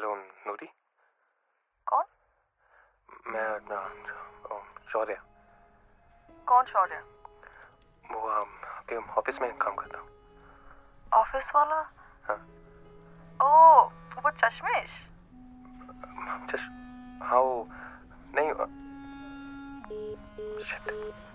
Hello नूरी। कौन? मैं शौर्य। कौन शौर्य? वो आपके ऑफिस में काम करता हूँ। ऑफिस वाला? हाँ। ओ वो चश्मिश। हाँ वो नहीं शिट।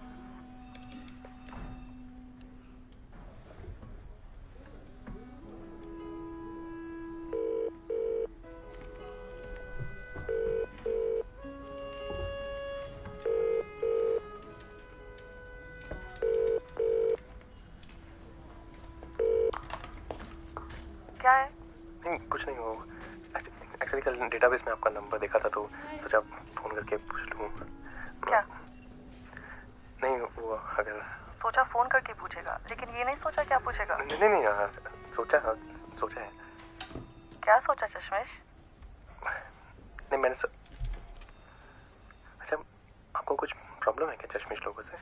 क्या है? नहीं कुछ नहीं। वो एक्चुअली कल डेटाबेस में आपका नंबर देखा था तो सोचा फोन करके पूछ लूँ। क्या? नहीं वो अगर सोचा फोन करके पूछेगा, लेकिन ये नहीं सोचा क्या पूछेगा? नहीं सोचा है। क्या सोचा चश्मिश? नहीं मैंने अच्छा आपको कुछ प्रॉब्लम है क्या चश्मिश लोगों से?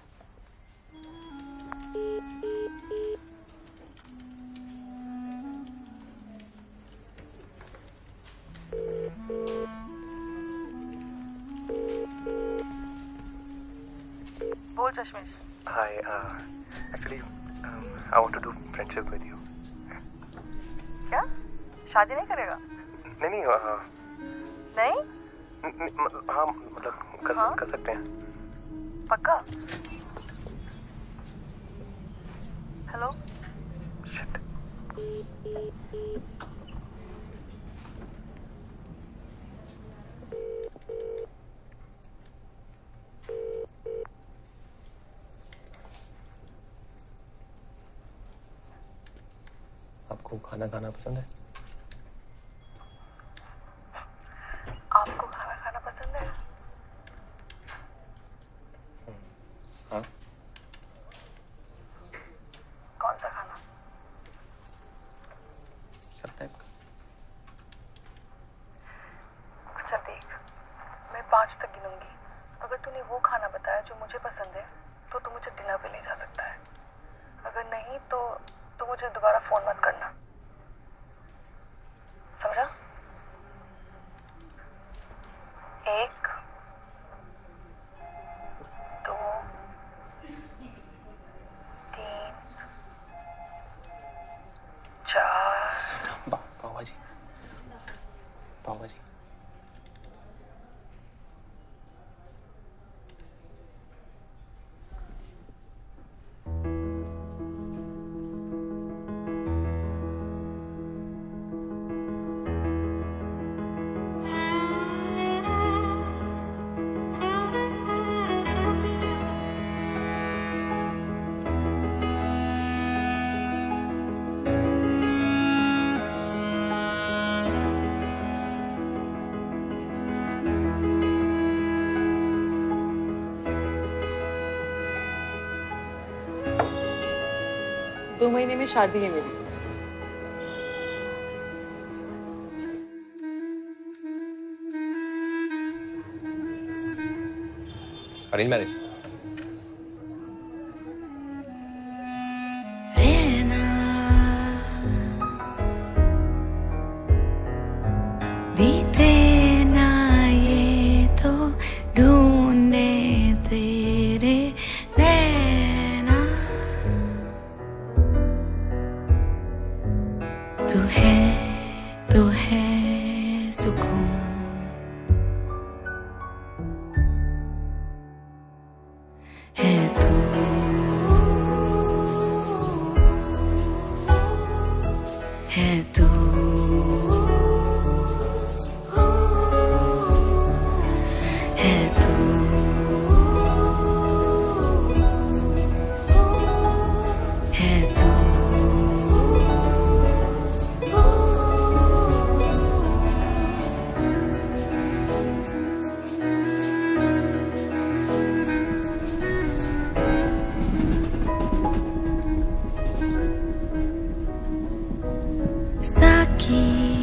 बोल चश्मिश। Hi, actually, I want to do friendship with you. क्या? शादी नहीं करेगा? नहीं नहीं? हाँ मतलब कर सकते हैं। पक्का? हेलो? Shit. आपको खाना खाना पसंद है? आपको खाना खाना पसंद है? हाँ। कौन सा खाना? सब टाइप का। अच्छा देख, मैं 5 तक गिनूंगी। अगर तूने वो खाना बताया जो मुझे पसंद है तो तू मुझे डिनर पे ले जा सकता है। अगर नहीं तो मुझे दोबारा फोन मत करना, समझा? 1 2 3 4। पाव भाजी। दो महीने में शादी है मेरी। Arrange marriage? बीते ना ये तो ढूंढे तेरे नैना। तू है सुकून। है तू है तू है तू है तू। साकी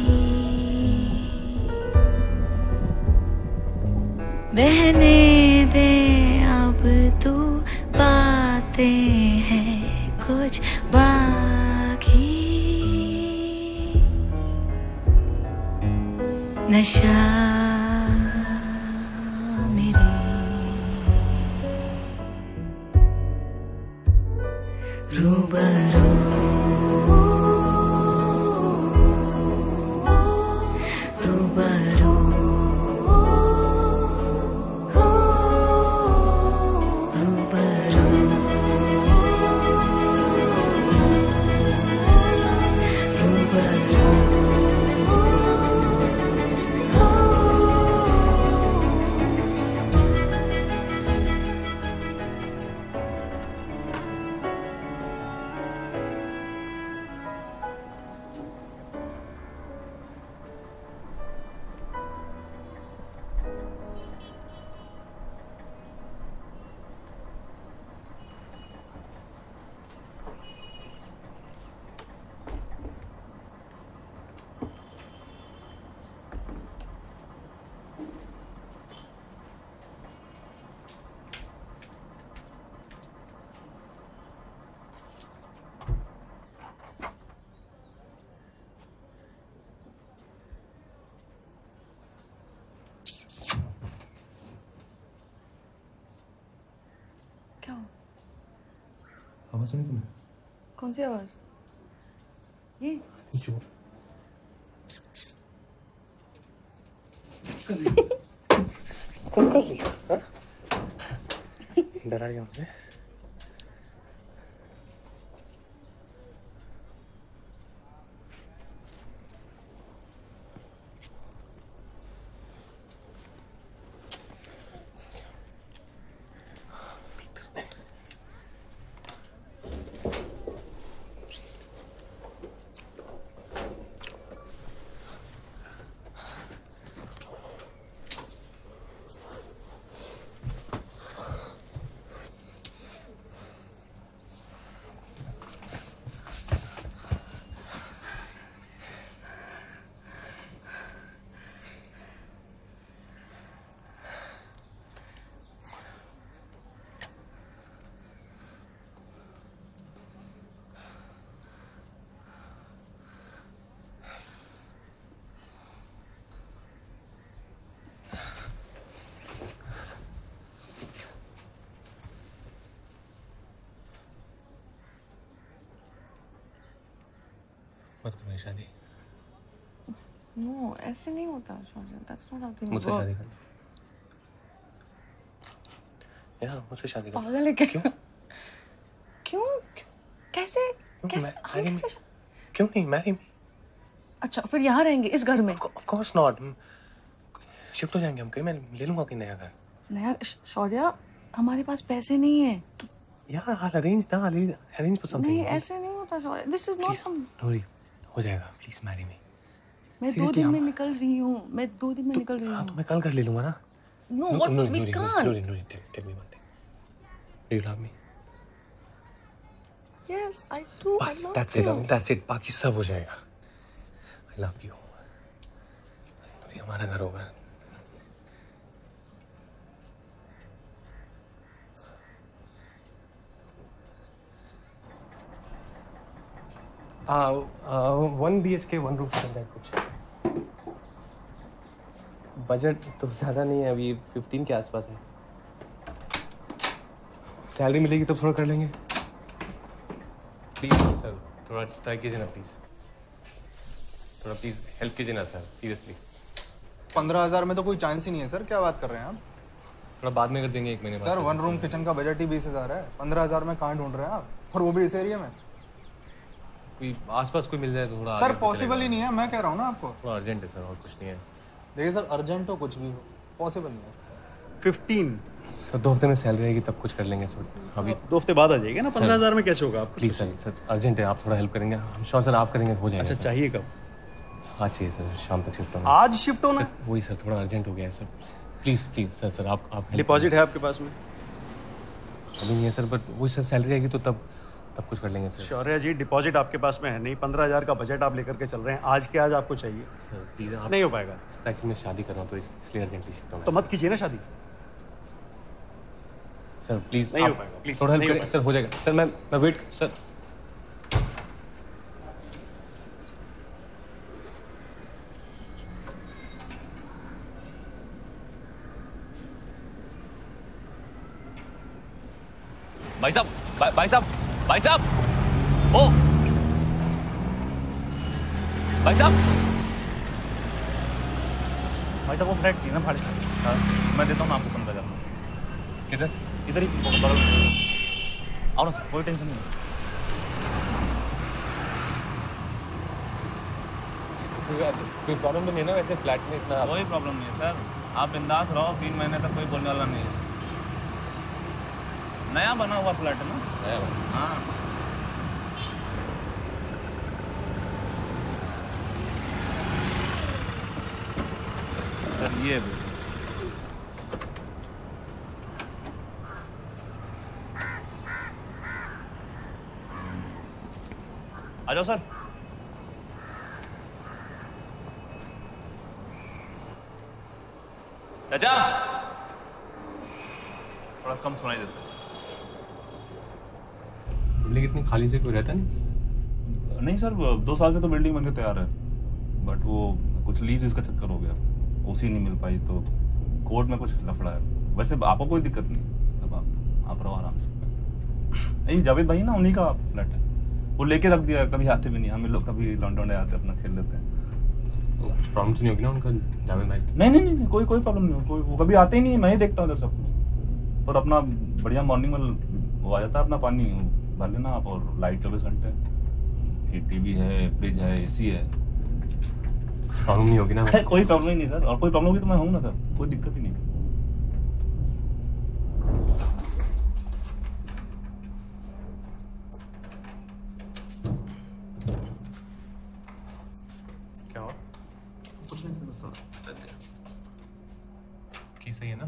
बहने दे अब तू, बातें हैं कुछ बाकी। नशा मेरी रूबरू रूबरू रूबरू रूबरू क्या हो? आवाज सुनी तुमने? कौन सी आवाज? ये जो कौन कर लिया? डरा गया मुझे। मत करो शादी। नो, ऐसे नहीं होता शौर्य। That's not how things मुझसे work. शादी कर। यार मुझसे शादी कर। पागल है क्या? क्यों? कैसे? कैसे? क्यों नहीं? Marry me. अच्छा, फिर यहाँ रहेंगे इस घर में? Of course not. शिफ्ट हो जाएंगे हम कहीं। मैं ले लूंगा कहीं नया घर। नया? शौर्य, हमारे पास पैसे नहीं है। यार I'll arrange for something. नहीं, ऐसे नहीं होता शौर्य। This is not some. Nuri, हो जाएगा। Please marry me. मैं 2 दिन में निकल रही हूँ। मैं 2 दिन में निकल रही हूँ। तो मैं कल कर ले लूंगा ना। No, what? We can't. Nuri, tell me one thing. Do you love me? Yes, I do. I love That's you. That's it. बाकी सब हो जाएगा। I love you. नूरी, हमारा घर होगा। वन BHK 1 रूम चल रहा है कुछ। बजट तो ज़्यादा नहीं है, अभी 15 के आसपास है। सैलरी मिलेगी तो थोड़ा कर लेंगे। प्लीज़ सर, थोड़ा ट्राई कीजिए ना प्लीज़। थोड़ा प्लीज़ हेल्प कीजिए ना सर, सीरियसली। 15,000 में तो कोई चांस ही नहीं है सर। क्या बात कर रहे हैं आप? थोड़ा बाद में कर देंगे, 1 महीने बाद। सर 1 रूम किचन का बजट ही 20,000 है। 15,000 में कहाँ ढूंढ रहे हैं आप? और वो भी इस एरिया में। कोई आसपास कोई मिल जाए तो थोड़ा। सर पॉसिबल ही नहीं है, मैं कह रहा हूँ ना आपको। थोड़ा अर्जेंट है सर, और कुछ नहीं है। देखिए सर, अर्जेंट हो कुछ भी हो, पॉसिबल नहीं है सर। 15 सर 2 हफ्ते में सैलरी आएगी तब कुछ कर लेंगे सर। अभी 2 हफ्ते बाद आ जाएगा ना। 15,000 में कैसे होगा? आप प्लीज़ सर अर्जेंट है, आप थोड़ा हेल्प करेंगे? हम श्योर सर आप करेंगे हो जाएगा। अच्छा, चाहिए कब? आज चाहिए सर, शाम तक शिफ्ट होना। आज शिफ्ट होना? वही सर, थोड़ा अर्जेंट हो गया है सर। प्लीज़ सर आप डिपॉजिट है आपके पास में? अभी नहीं है सर, बट वही सर सैलरी आएगी तो तब कुछ कर लेंगे सर। शौर्य जी, डिपॉजिट आपके पास में है नहीं। 15,000 का बजट आप लेकर के चल रहे हैं। आज के आज आपको चाहिए सर। प्लीज़ आप। नहीं हो पाएगा सर, एक्चुअली मैं शादी कर रहा हूँ तो इसलिए अर्जेंटली शिफ्ट होना। तो मत कीजिए ना शादी। सर प्लीज़ नहीं हो पाएगा। प्लीज थोड़ा हेल्प करें सर, हो जाएगा सर। मैं वेट सर। भाई साहब, भाई साहब, भाई साहब, ओ भाई साहब, भाई साहब वो फ्लैट चाहिए ना भाड़े। मैं देता हूँ ना आपको 15,000। किधर? इधर ही बगल। आओ ना सर, कोई टेंशन नहीं। कोई प्रॉब्लम तो नहीं है ना वैसे फ्लैट में इतना? कोई प्रॉब्लम नहीं है सर, आप बिंदास रहो, 3 महीने तक कोई बोलने वाला नहीं है। नया बना हुआ फ्लैट है ना? नया बना? हाँ। सर ये भी आ जाओ सर। चाचा थोड़ा कम सुनाई देता है। बिल्डिंग इतनी खाली से कोई रहता नहीं? नहीं सर, 2 साल से तो बिल्डिंग बनकर तैयार है, बट वो कुछ लीज इसका चक्कर हो गया, उसी नहीं मिल पाई तो कोर्ट में कुछ लफड़ा है। वैसे आपको कोई दिक्कत नहीं, अब आप रहो आराम से। नहीं जावेद भाई ना, उन्हीं का फ्लैट है, वो लेके रख दिया, कभी आते भी नहीं। हम लोग कभी लॉन्डन आते अपना खेल लेते हैं। प्रॉब्लम तो नहीं होगी ना उनका जावेद भाई? नहीं, कोई प्रॉब्लम नहीं, कोई वो कभी आते ही नहीं, मैं ही देखता हूँ इधर सब कुछ। और अपना बढ़िया मॉर्निंग में वो आ जाता है अपना पानी भर लेना आप, और लाइट 24 घंटे, टीवी है, फ्रिज है, एसी है। प्रॉब्लम नहीं होगी ना? कोई प्रॉब्लम ही नहीं सर, और कोई प्रॉब्लम होगी तो मैं हूँ ना सर, कोई दिक्कत ही नहीं। क्या हुआ? कुछ नहीं सर, बस थोड़ा की सही है ना?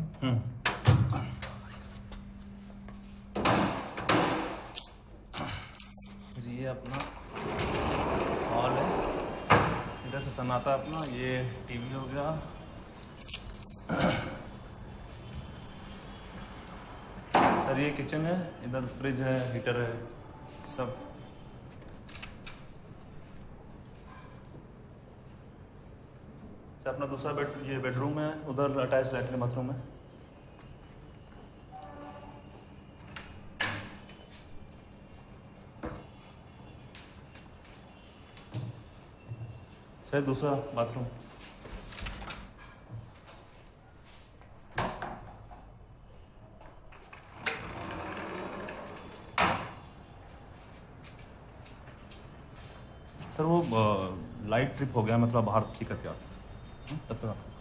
सर ये अपना हॉल है, इधर से सन्नाटा अपना, ये टीवी हो गया, सर ये किचन है, इधर फ्रिज है, हीटर है, सब। सर अपना दूसरा ये बेडरूम है, उधर अटैच लैट्रिन बाथरूम है। सर दूसरा बाथरूम। सर वो लाइट ट्रिप हो गया, मैं थोड़ा बाहर ठीक करके आता हूँ, तब तक आता हूँ।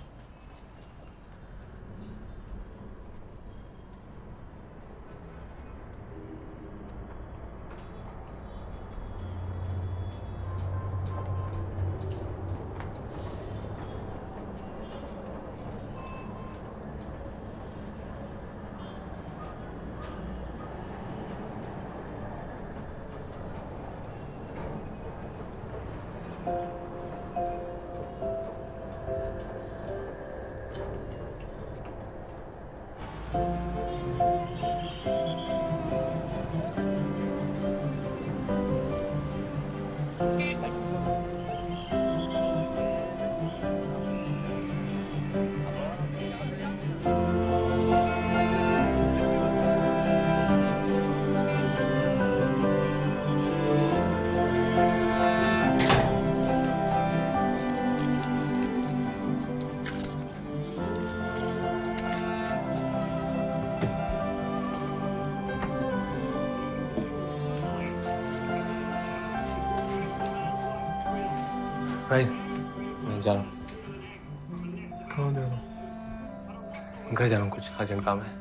भाई मैं जा रहा हूँ। कहाँ जा रहा हूँ? घर जा रहा हूँ, कुछ अर्जेंट काम है।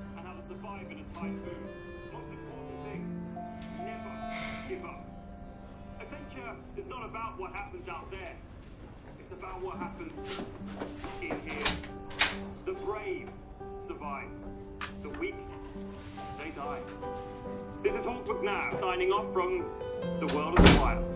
This is Hawkwood now, signing off from the world of the wild.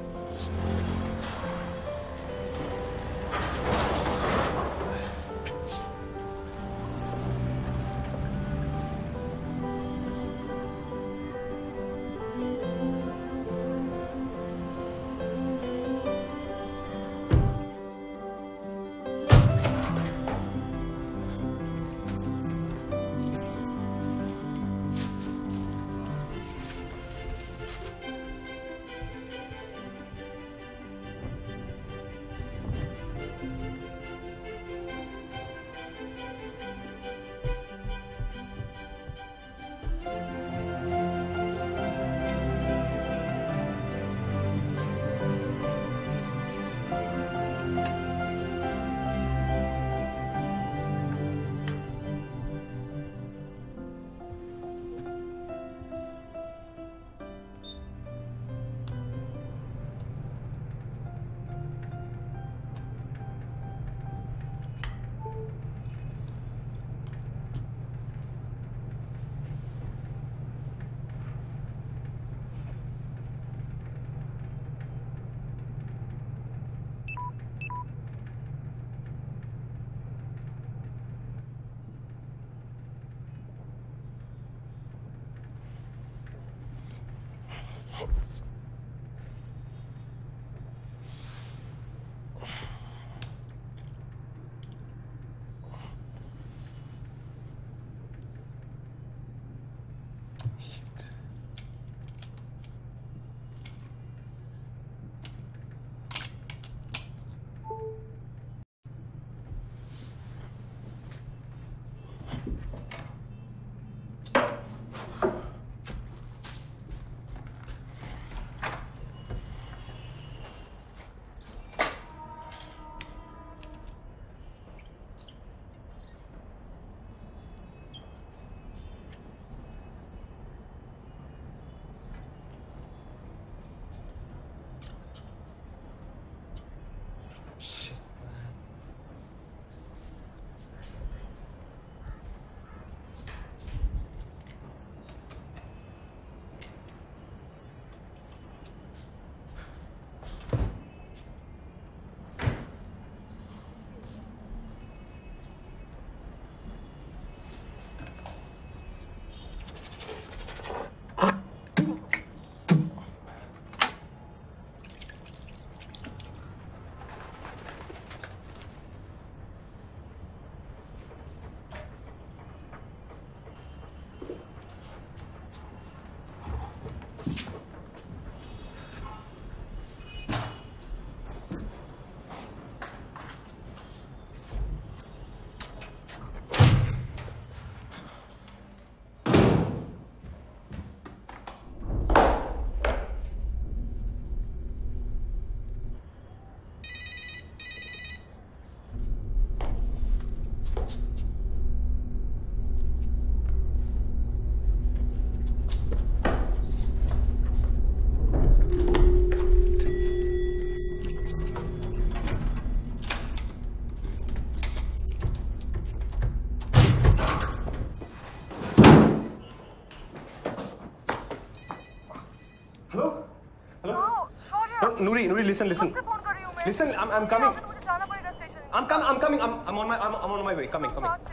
Hello hello Nuri, listen. Listen, I'm coming. I'm coming. I'm on my way. Coming.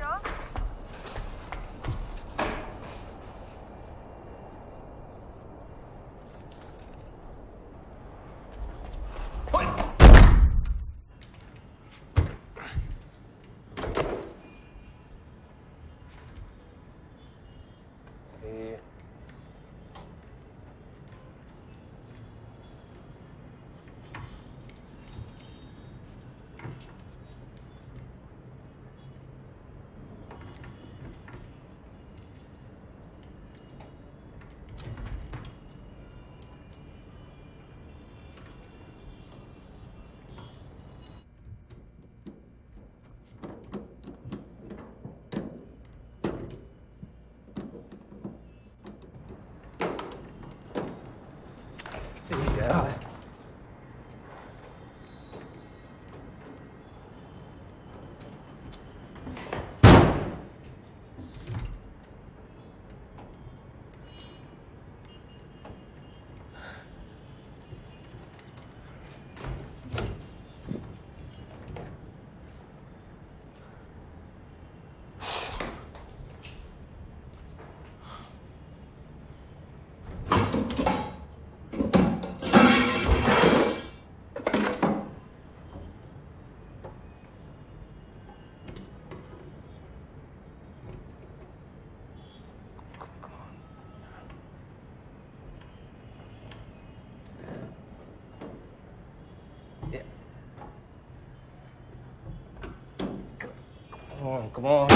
Yeah. Come on.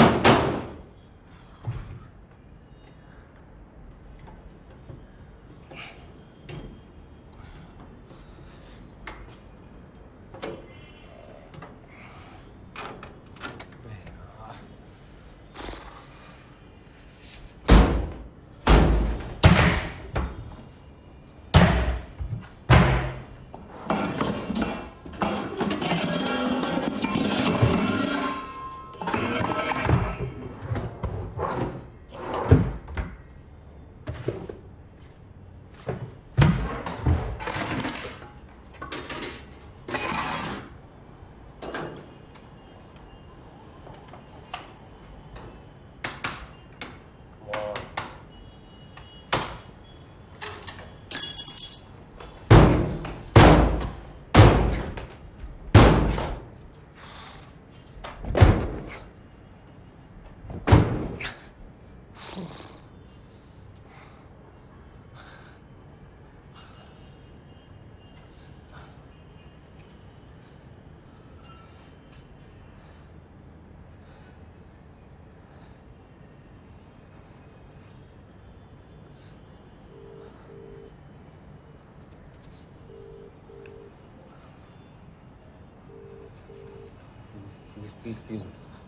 Please. Please.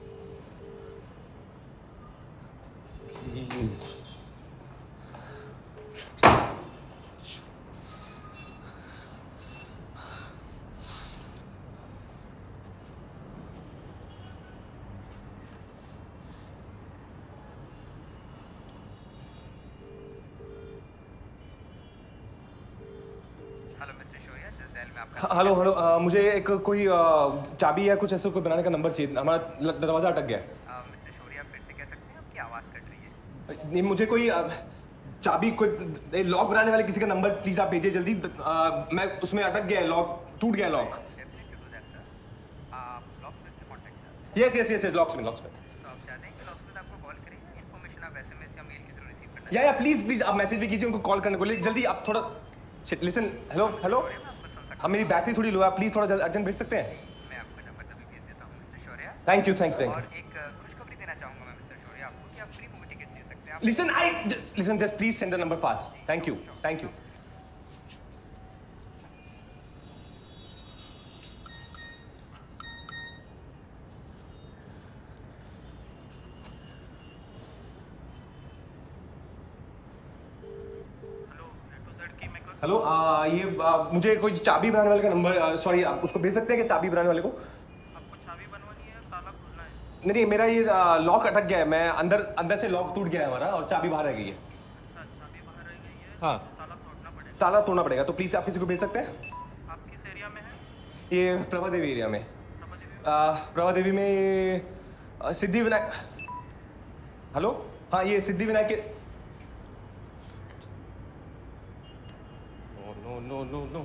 Hello मुझे एक कोई चाबी या कुछ ऐसा कोई बनाने का नंबर चाहिए। हमारा दरवाजा अटक गया है। मिस्टर शौर्या फिर से कह सकते हैं आपकी आवाज़ कट रही है। नहीं, मुझे कोई चाबी कोई लॉक बनाने वाले किसी का नंबर प्लीज आप भेजिए जल्दी। मैं उसमें अटक गया है, लॉक टूट गया लॉक। यस लॉक्स में। या प्लीज आप मैसेज भी कीजिए उनको कॉल करने को लिए जल्दी। आप थोड़ा लिसन। हेलो हाँ, मेरी बैटरी थोड़ी लो है, प्लीज थोड़ा अर्जेंट भेज सकते हैं? मैं आपका नंबर तभी भेज देता हूं मिस्टर शौर्या। Thank you. और एक खुशखबरी देना चाहूंगा मैं मिस्टर शौर्या आपको कि आप फ्री मूवी टिकट ले सकते हैं। Listen just please send the number fast. Thank you. Hello ये मुझे कोई चाबी बनाने वाले का नंबर, सॉरी आप उसको भेज सकते हैं कि चाबी बनाने वाले को? आपको चाबी बनवानी है, ताला खोलना है? नहीं, मेरा ये लॉक अटक गया है। मैं अंदर से लॉक टूट गया है हमारा और चाबी बाहर रह गई है। चाबी बाहर रह गई है। हाँ, ताला तोड़ना पड़ेगा। ताला तोड़ना पड़ेगा, तो प्लीज आप किसी को भेज सकते हैं? आप किस एरिया में हैं? ये प्रभा देवी एरिया में। प्रभा देवी में ये सिद्धि विनायक। हेलो, हाँ ये सिद्धि विनायक के। No no no no.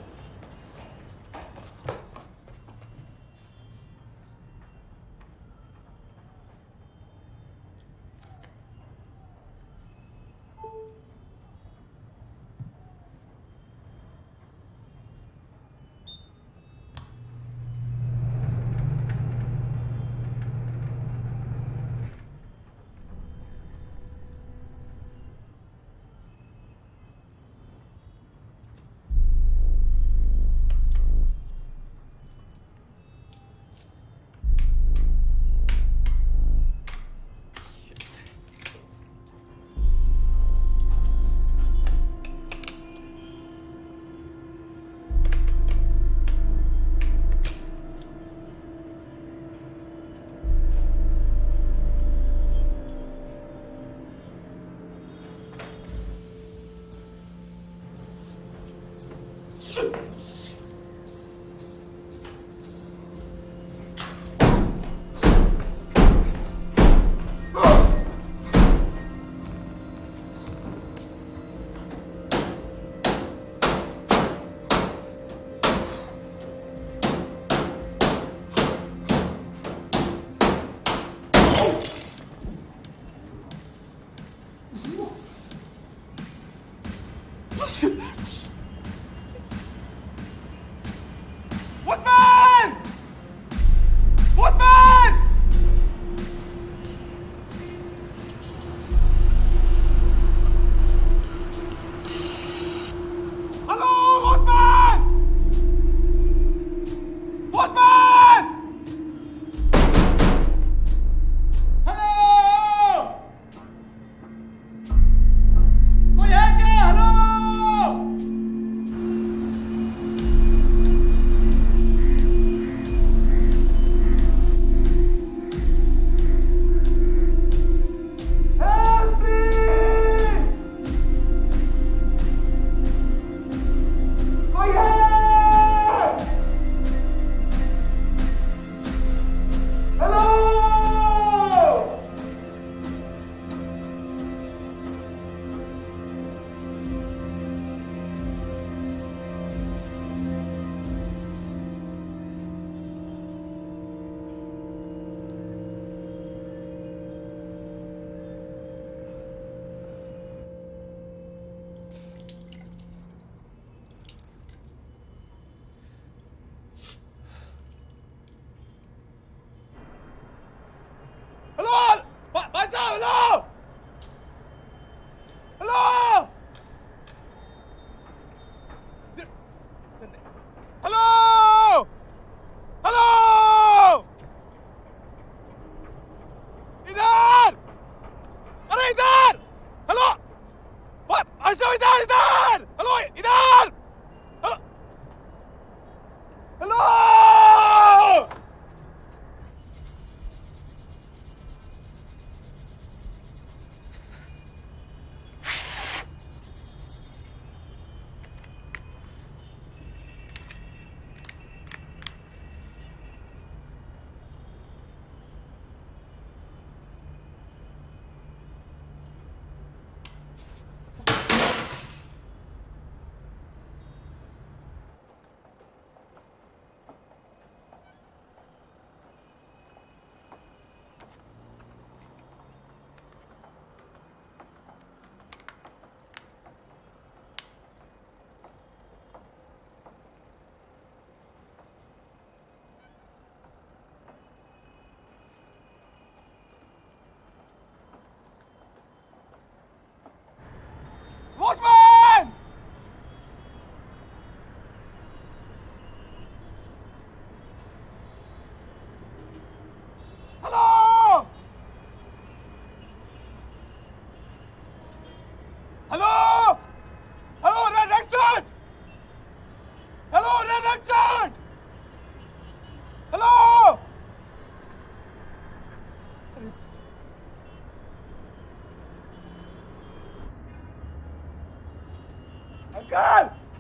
Uncle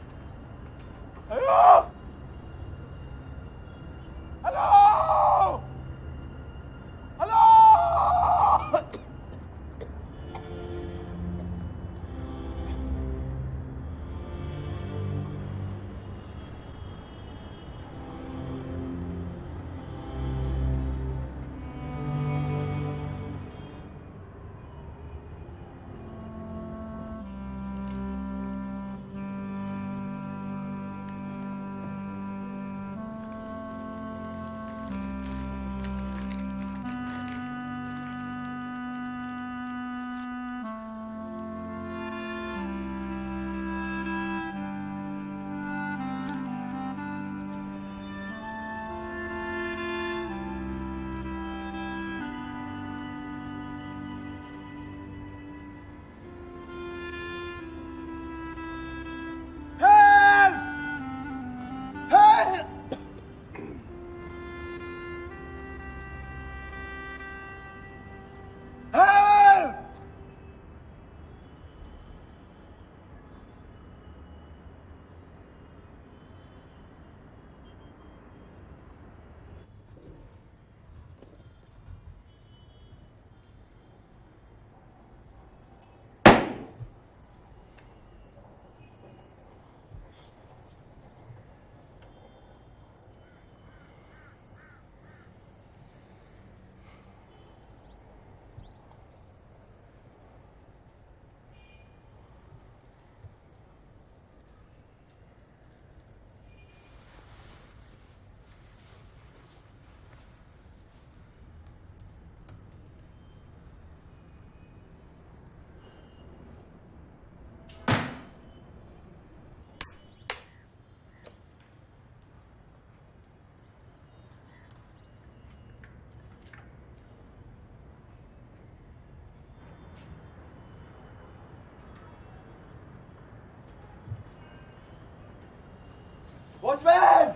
Watchman!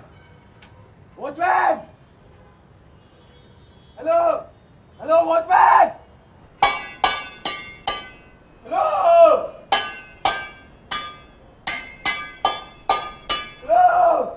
Watchman! Hello? Hello, watchman! Hello? Hello?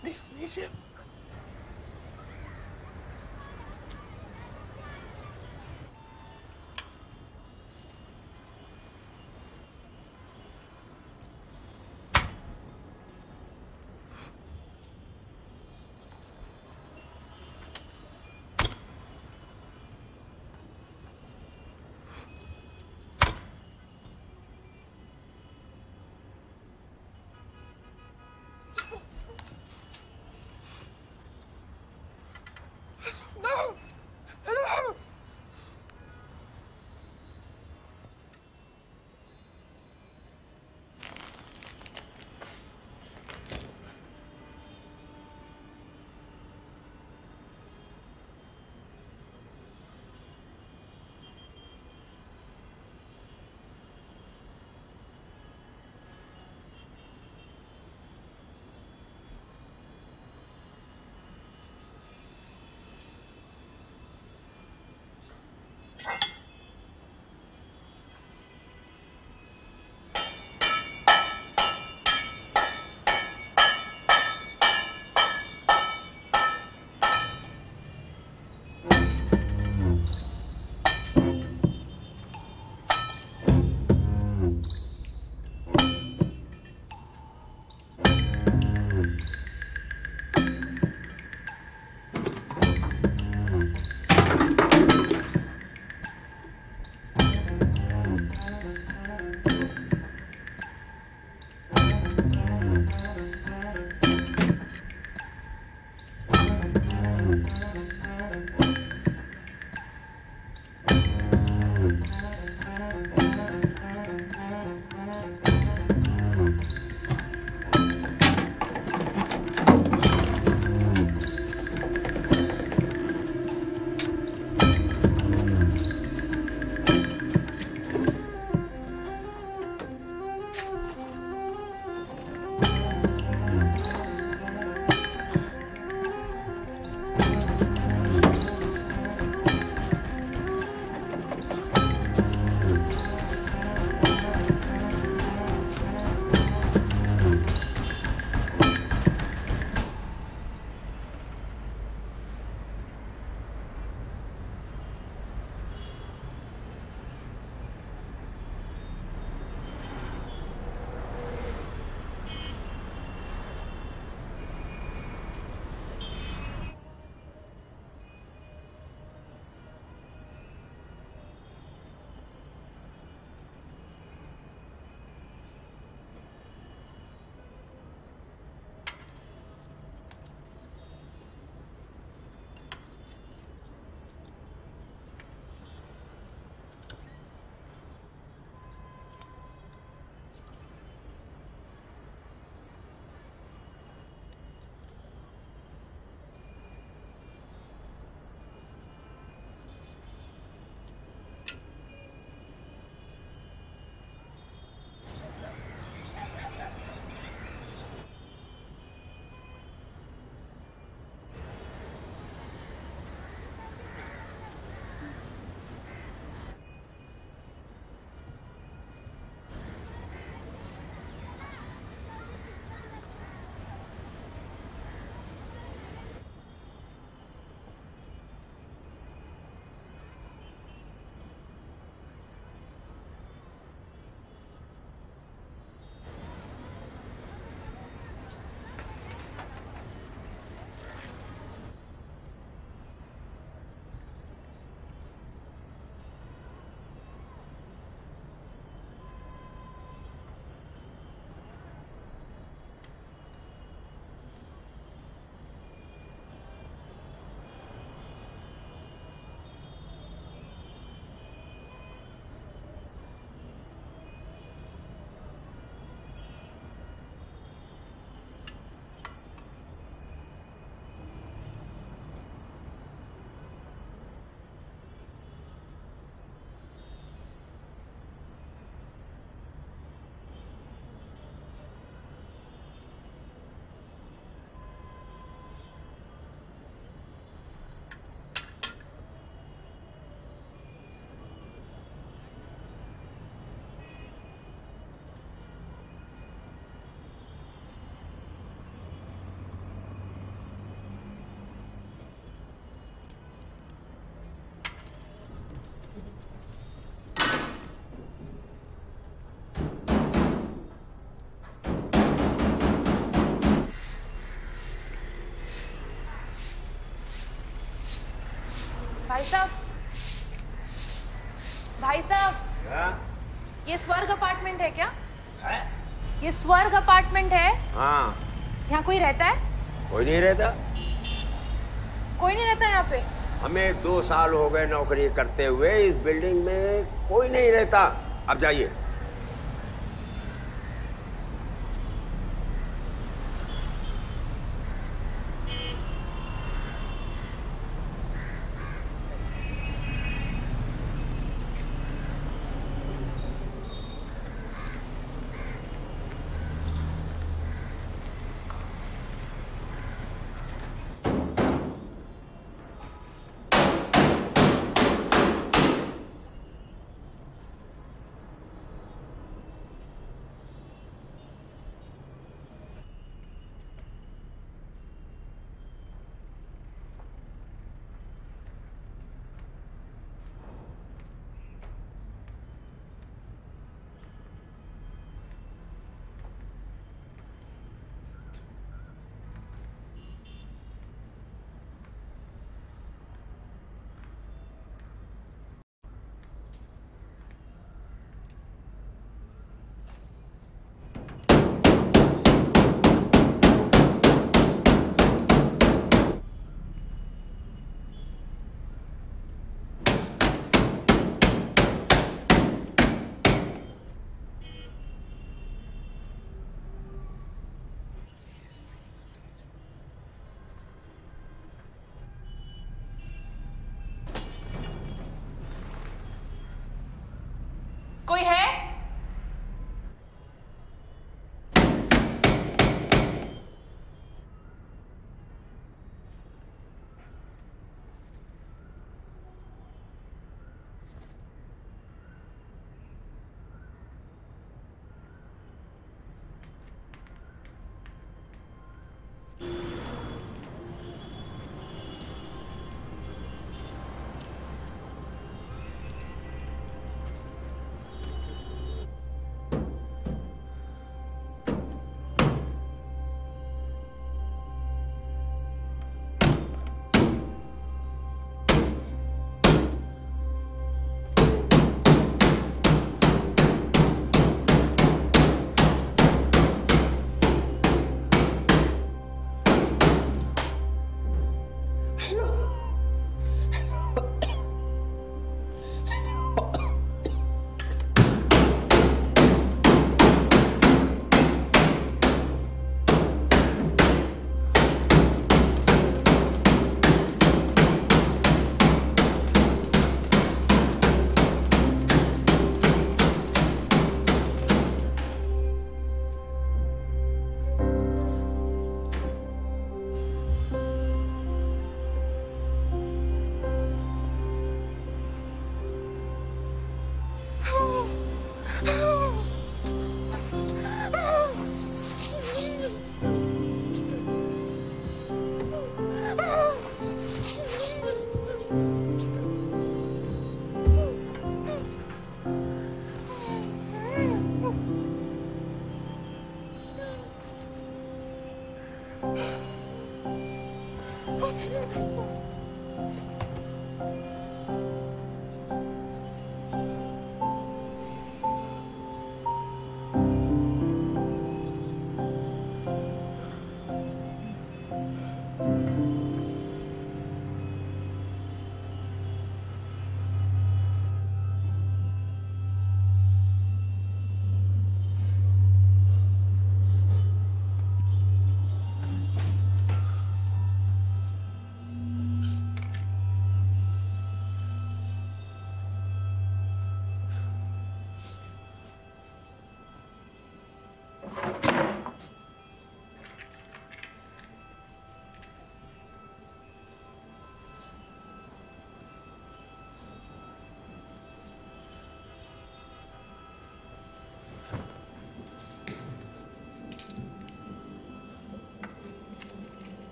नीचे भाई साहब, भाई साहब, ये स्वर्ग अपार्टमेंट है क्या? ये स्वर्ग अपार्टमेंट है? हाँ। यहाँ कोई रहता है? कोई नहीं रहता। कोई नहीं रहता यहाँ पे? हमें 2 साल हो गए नौकरी करते हुए, इस बिल्डिंग में कोई नहीं रहता। अब जाइए। कोई है?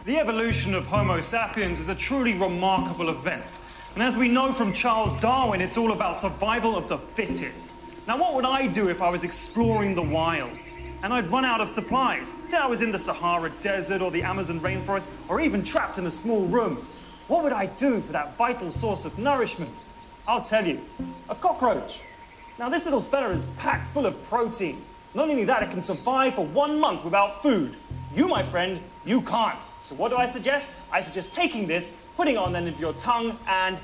The evolution of Homo sapiens is a truly remarkable event. And as we know from Charles Darwin, it's all about survival of the fittest. Now, what would I do if I was exploring the wilds and I'd run out of supplies? Say I was in the Sahara Desert or the Amazon rainforest, or even trapped in a small room. What would I do for that vital source of nourishment? I'll tell you, a cockroach. Now, this little fella is packed full of protein. Not only that, it can survive for 1 month without food. You, my friend, you can't. So what do I suggest? I suggest taking this, putting it on the end of your tongue, and...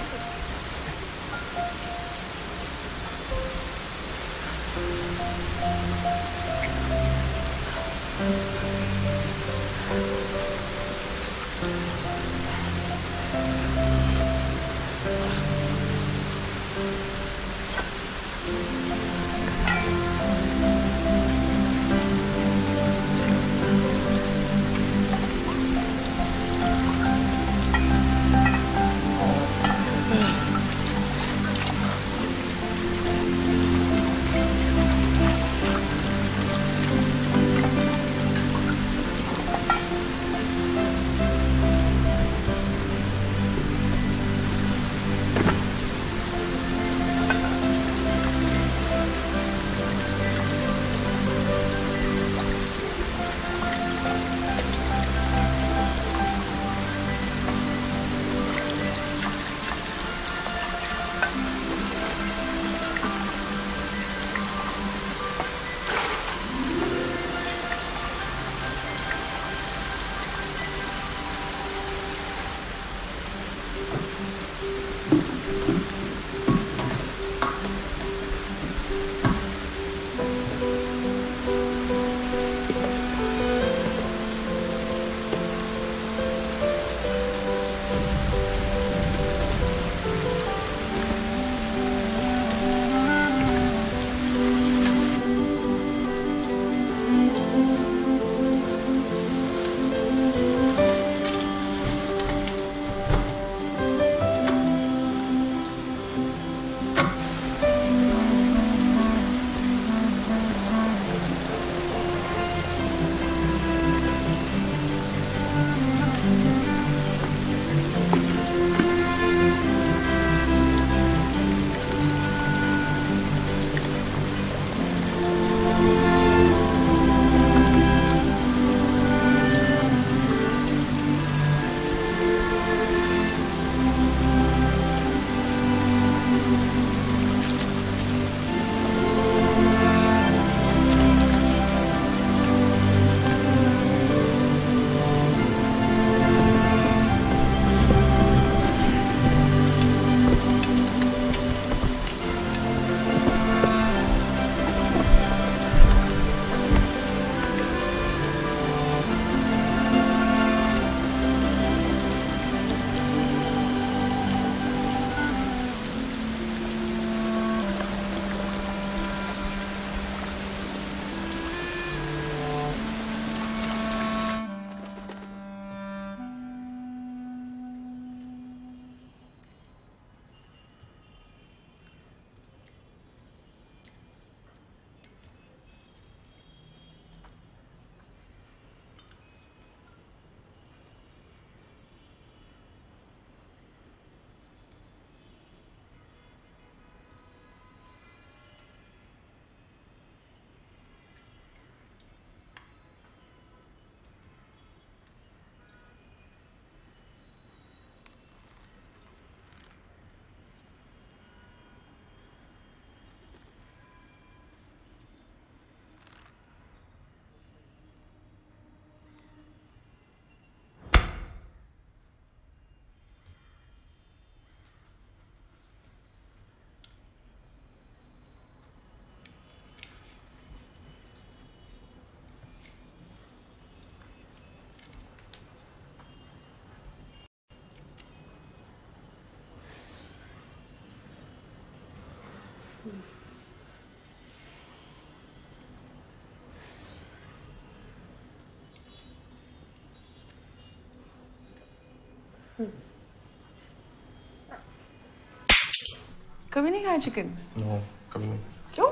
कभी नहीं खाया chicken? No, कभी नहीं। क्यों?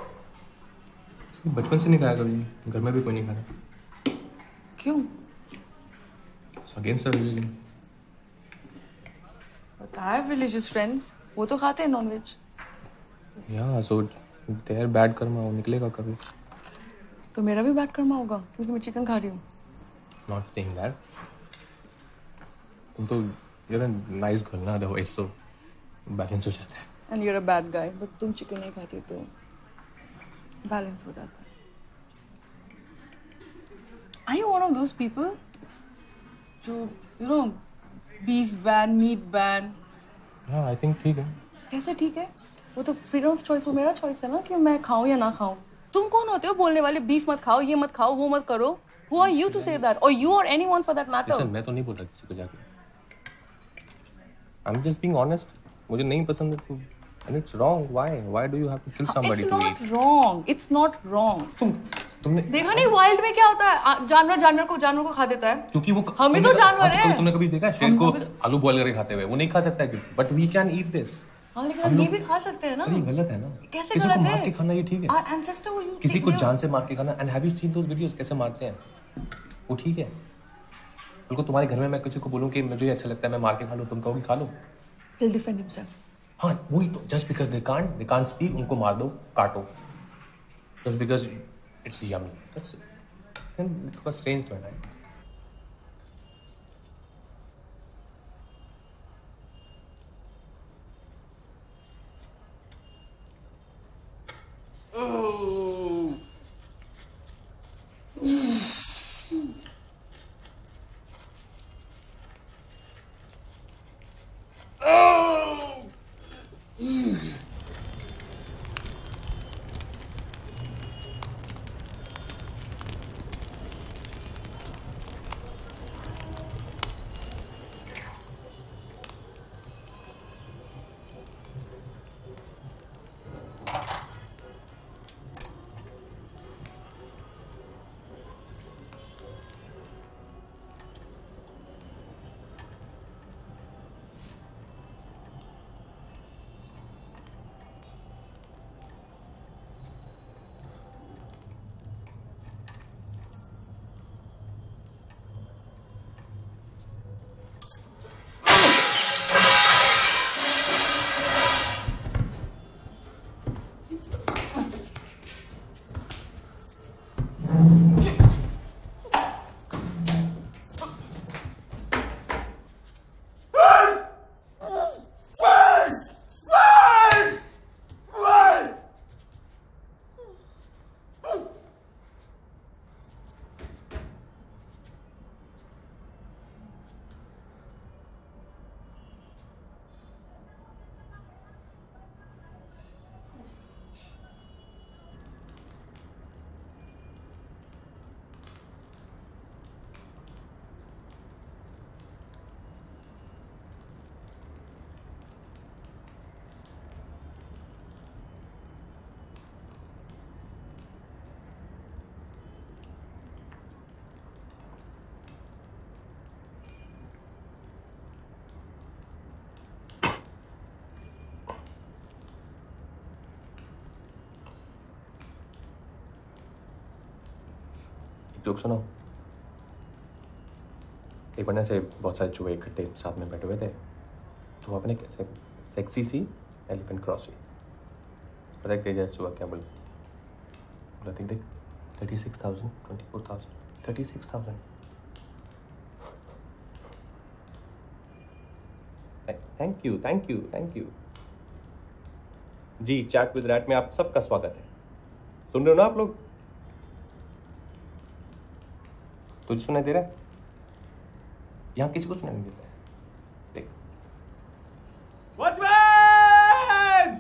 बचपन से नहीं खाया कभी, घर में भी कोई नहीं खाता। क्यों? Against religion. But I have religious friends. वो तो खाते हैं nonveg. Yeah, so their bad karma वो निकलेगा कभी। तो मेरा भी बैड कर्मा होगा क्योंकि मैं चिकन खा रही हूँ। Not saying that. तुम तो you're a nice girl ना, otherwise तो बैलेंस हो जाता है। And you're a bad guy, but तुम चिकन नहीं खाती तो बैलेंस हो जाता है। Are you one of those people जो beef ban, meat ban, हाँ, I think ठीक है। कैसे ठीक है? वो तो फ्रीडम ऑफ चॉइस, वो मेरा चॉइस है ना कि मैं खाऊं या ना खाऊं। तुम कौन होते हो बोलने वाले बीफ मत खाओ, ये मत खाओ, वो मत करो? Who are you to say that? Or you or anyone for that matter? Listen, मैं तो नहीं बोल रहा किसी को जाके। I'm just being honest. मुझे नहीं पसंद है तो, and it's wrong. Why? Why do you have to kill somebody to eat? It's not wrong. It's not wrong. तुमने देखा नहीं वाइल्ड में क्या होता है? जानवर जानवर को खा देता है। क्योंकि वो हम ही तो जानवर हैं। तुमने कभी देखा शेर को आलू बॉयल करके खाते हुए? वो नहीं खा सकता है, but we can eat this. हाँ, लेकिन हम ये भी खा सकते हैं ना? ये गलत है ना? कैसे किसी गलत को है? मार के खाना ये ठीक है? Our ancestor who you किसी को जान से मार के खाना, and have you seen those videos कैसे मारते हैं? वो ठीक है? बिल्कुल तुम्हारे घर में मैं किसी को बोलूं कि मुझे अच्छा लगता है मैं मार के खा लूं, तुम कहोगे खा लो? He'll defend himself. हाँ, वही तो, just because they can't speak, उनको मार दो, काटो. Just because it's yummy. That's थोड़ा strange तो है ना? जोक सुनो। एक बार से बहुत सारे चूहे इकट्ठे साथ में बैठे हुए थे, तो वो अपने कैसे सेक्सी सी एलिफेंट क्रॉस हुई। पता है तेजस चूहा क्या बोला? देख 36,000, 24,000, 36,000। Thank you, thank you, thank you जी। चैट विद रैट में आप सबका स्वागत है। सुन रहे हो ना आप लोग? तुझे सुनाई दे रहा है? यहाँ किसी को सुनाई नहीं देता है। देख वॉचमैन!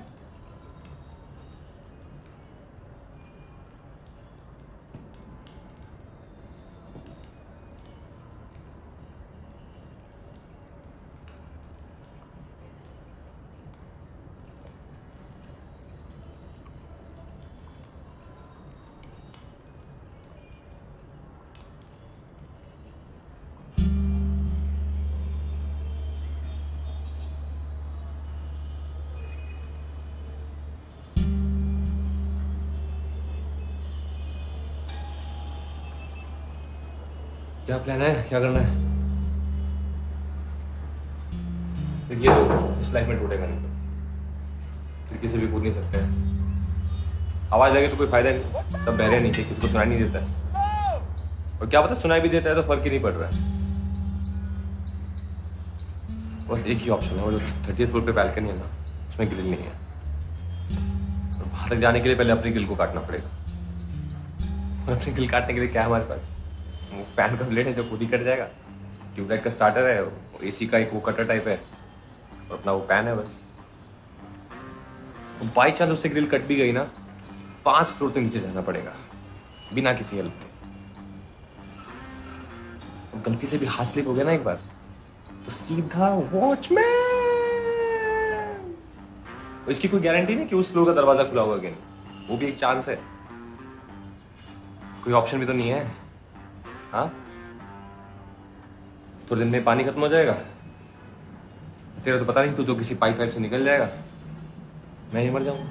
क्या प्लान है? क्या करना है? ये तो इस लाइफ में टूटेगा नहीं, खिड़की से भी कूद नहीं सकते हैं। आवाज लगे तो कोई फायदा नहीं, सब बहरे नीचे, किसी को सुनाई नहीं देता है। और क्या पता सुनाई भी देता है तो फर्क ही नहीं पड़ रहा है। बस एक ही ऑप्शन है, वो जो 30th फ्लोर पे बैल्कनी है ना, उसमें ग्रिल नहीं है। और वहां तक जाने के लिए पहले अपनी ग्रिल को काटना पड़ेगा। और अपनी ग्रिल काटने के लिए क्या है हमारे पास? वो फैन का ब्लेड है जो खुद ही कट जाएगा, ट्यूबलाइट का स्टार्टर है, एसी का एक वो कटर टाइप है, और अपना वो पैन है बस। बाई चांस उससे ग्रिल कट भी गई ना, 5 फ्लोर तक नीचे जाना पड़ेगा बिना किसी हेल्प के। गलती से भी हाथ स्लिप हो गया ना एक बार तो सीधा वॉचमैन। इसकी कोई गारंटी नहीं कि उस फ्लोर का दरवाजा खुला होगा कि नहीं, वो भी एक चांस है। कोई ऑप्शन भी तो नहीं है। हाँ, तो दिन में पानी खत्म हो जाएगा, तेरा तो पता नहीं, तू तो किसी पाइप से निकल जाएगा, मैं ही मर जाऊंगा।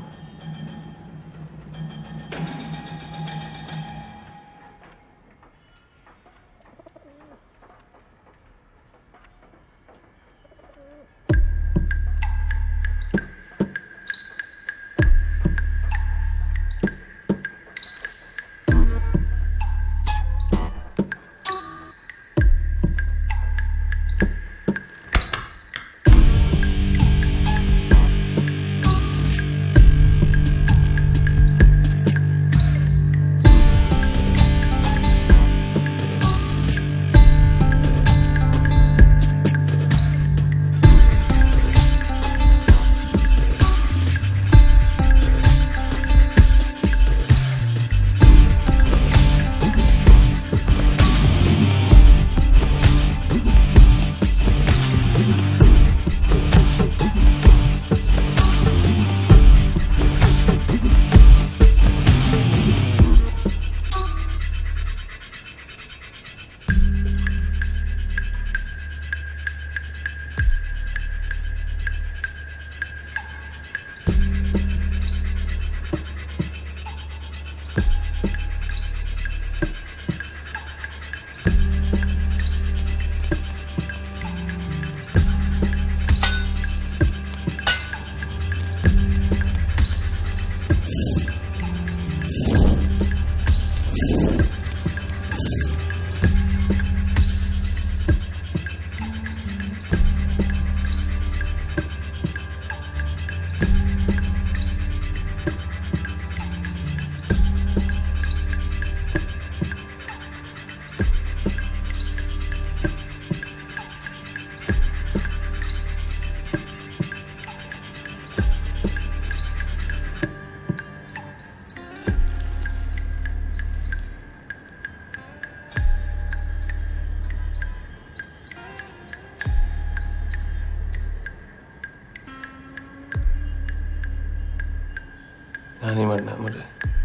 यहाँ नहीं मरना है मुझे,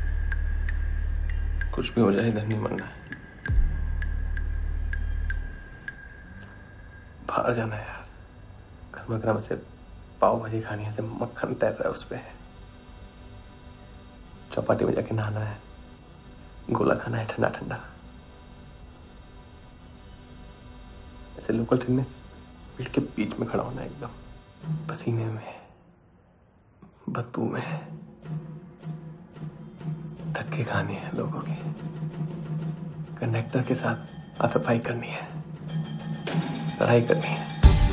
कुछ भी हो जाए इधर नहीं मरना है। बाहर जाना है यार, गर्मा गर्म से पाव भाजी खानी है, से मक्खन तैर रहा है उस पे, चौपाटी में जाके नहाना है, गोला खाना है ठंडा ठंडा। ऐसे लोकल ट्रेन में भीड़ के बीच में खड़ा होना है, एकदम पसीने में, बदबू में, धक्के खानी है लोगों की, कंडक्टर के साथ हाथापाई करनी है, लड़ाई करनी है।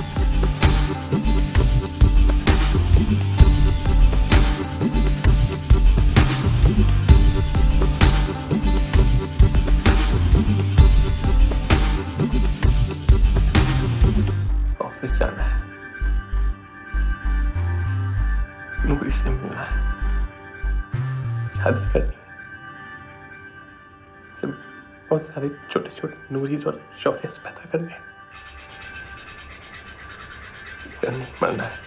ऑफिस जाना है, नौकरी से मिलना है, शादी करनी है, बहुत सारे छोटे छोटे नूरीज और शौर्यस पैदा करने हैं, मरना है।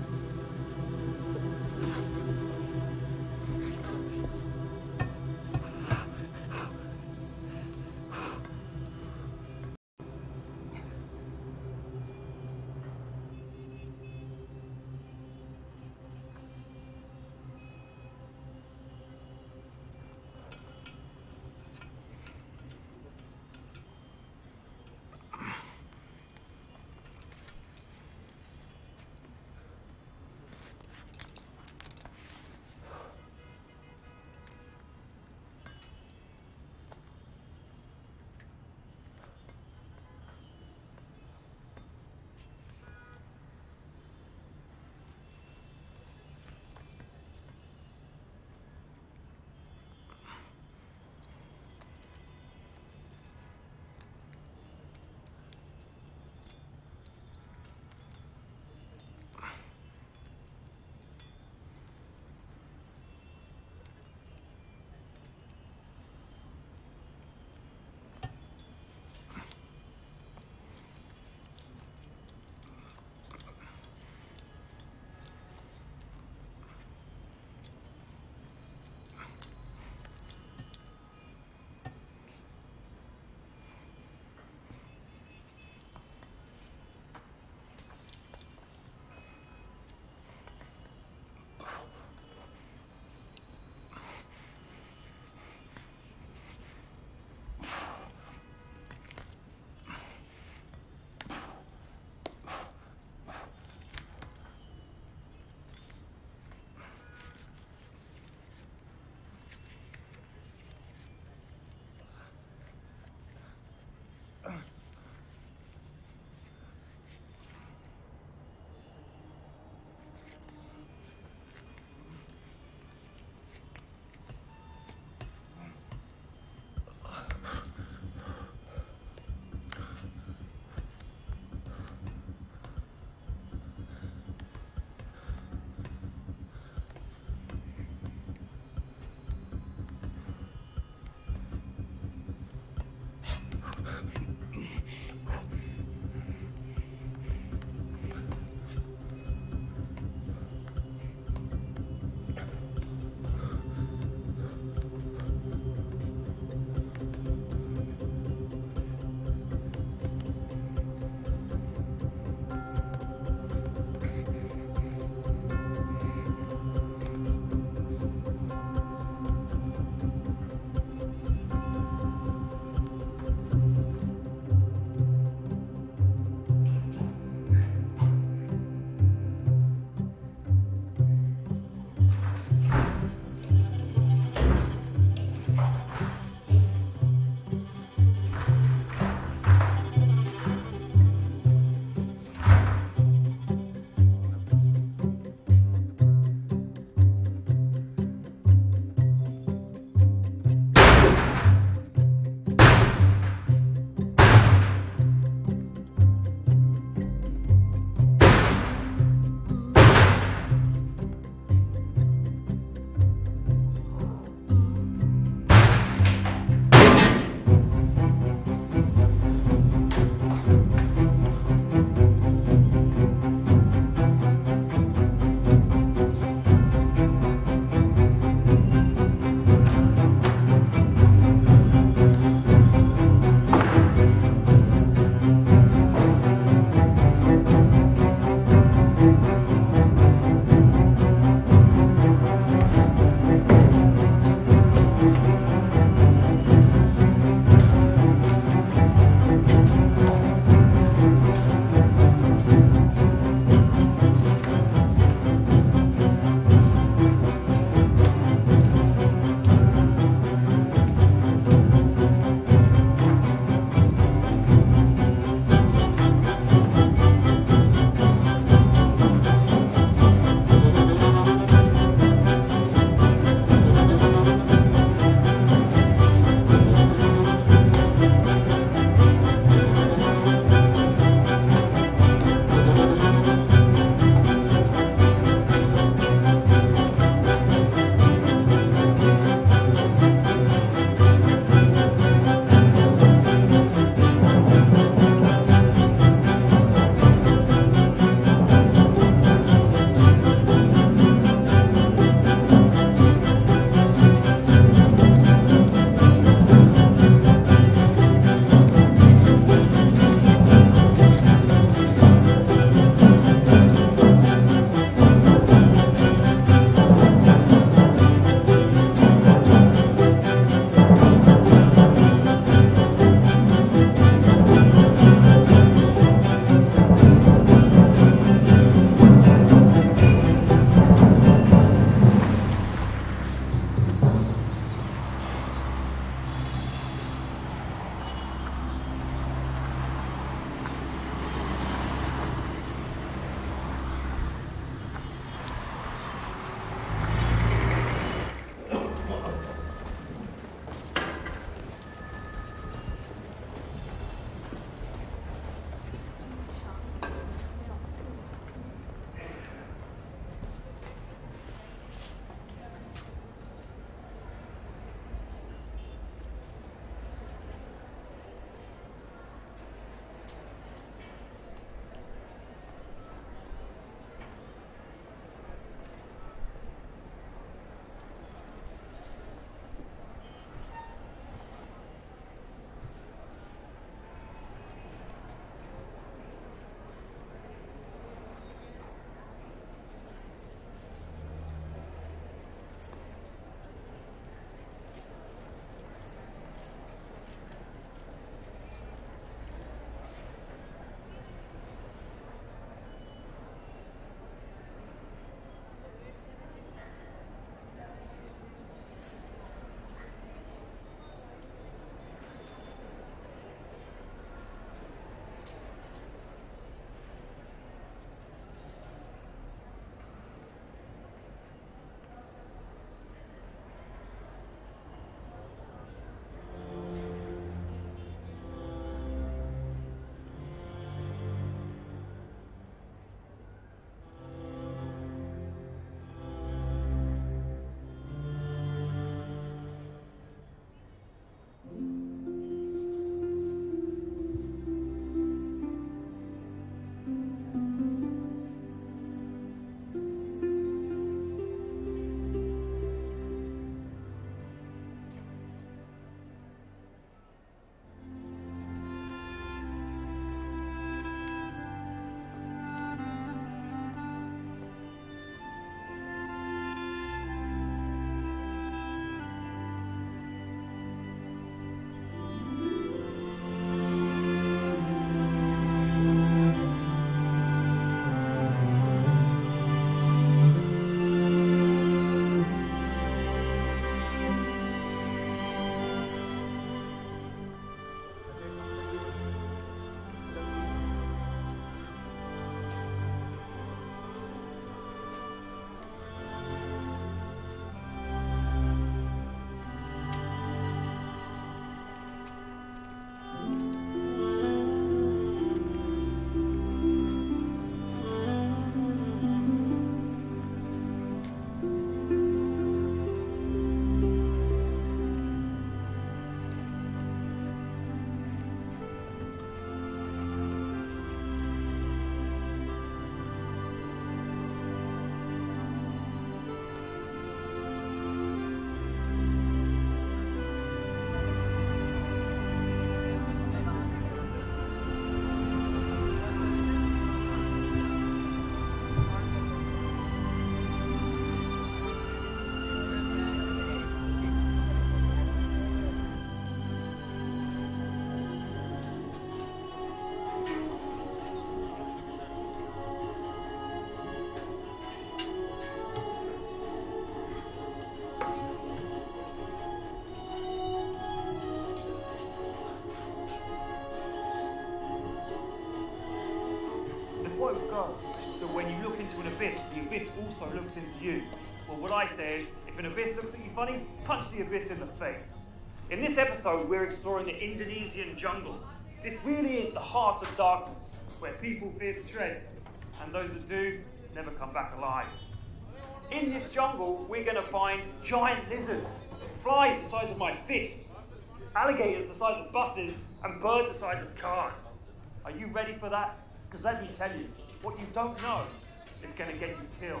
know that when you look into an abyss, the abyss also looks into you? Well, what I say is, if an abyss looks at you funny, punch the abyss in the face. In this episode, we're exploring the Indonesian jungles. This really is the heart of darkness, where people fear to tread, and those that do never come back alive. In this jungle, we're going to find giant lizards, flies the size of my fist, alligators the size of buses, and birds the size of cars. Are you ready for that? Because let me tell you, what you don't know is going to get you killed.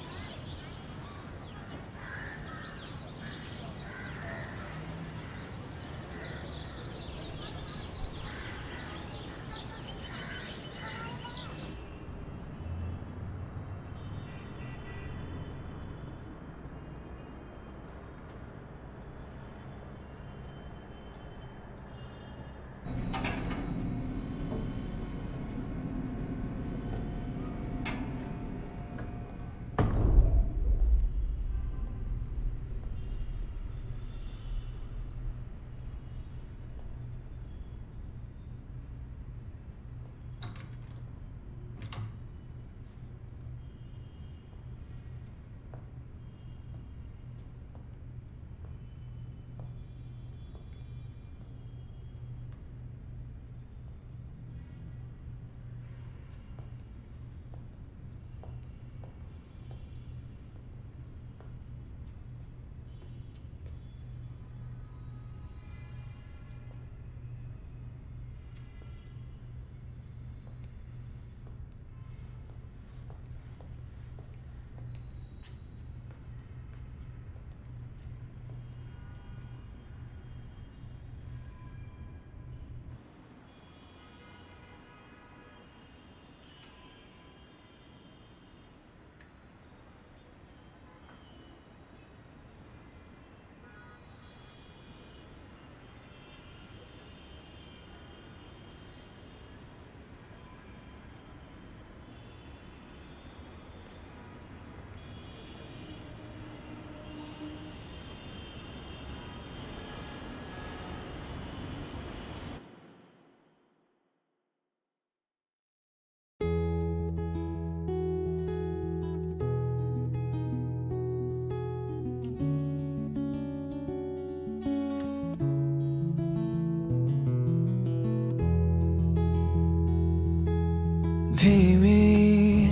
धीमी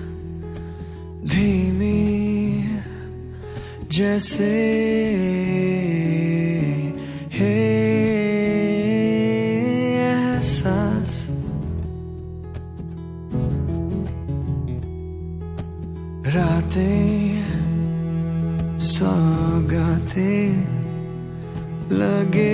धीमी जैसे है एहसास रातें सौगातें लगे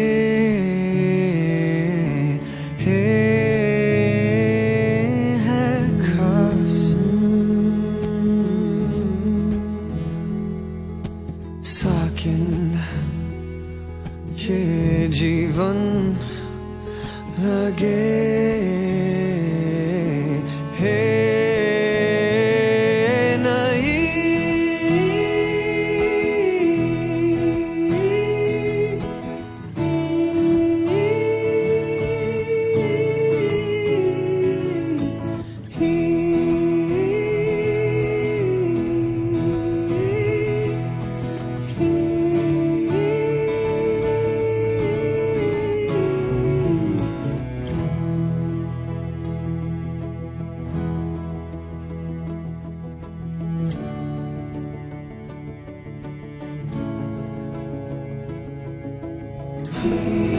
जीवन लगे है नहीं